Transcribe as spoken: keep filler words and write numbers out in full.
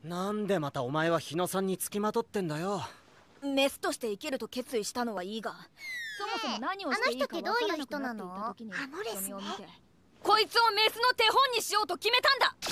なんでまたお前は日野さんにつきまとってんだよ。 メスとして生きると決意したのはいいが、そもそも何をしていいか分からなくなっていた時にアモレスね。 こいつをメスの手本にしようと決めたんだ。